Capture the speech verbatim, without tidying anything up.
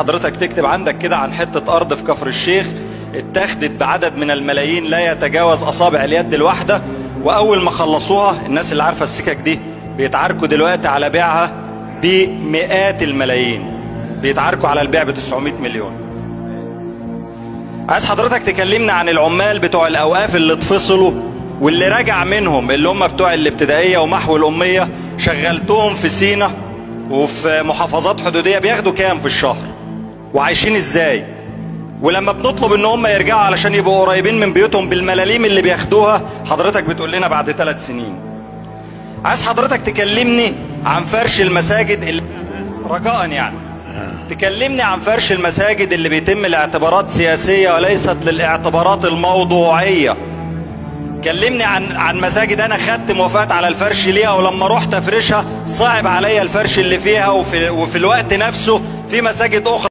حضرتك تكتب عندك كده عن حتة أرض في كفر الشيخ اتخذت بعدد من الملايين لا يتجاوز أصابع اليد الواحدة، وأول ما خلصوها الناس اللي عارفة السكك دي بيتعاركوا دلوقتي على بيعها بمئات الملايين، بيتعاركوا على البيع ب تسعمائة مليون. عايز حضرتك تكلمنا عن العمال بتوع الأوقاف اللي اتفصلوا واللي رجع منهم، اللي هم بتوع الابتدائية ومحو الأمية، شغلتهم في سينا وفي محافظات حدودية، بياخدوا كام في الشهر وعايشين ازاي؟ ولما بنطلب ان هم يرجعوا علشان يبقوا قريبين من بيوتهم بالملاليم اللي بياخدوها، حضرتك بتقول لنا بعد ثلاث سنين. عايز حضرتك تكلمني عن فرش المساجد اللي رجاء يعني تكلمني عن فرش المساجد اللي بيتم لاعتبارات سياسية وليست للاعتبارات الموضوعية. كلمني عن عن مساجد انا خدت موافقات على الفرش ليها، ولما رحت افرشها صعب عليا الفرش اللي فيها، وفي, وفي الوقت نفسه في مساجد اخرى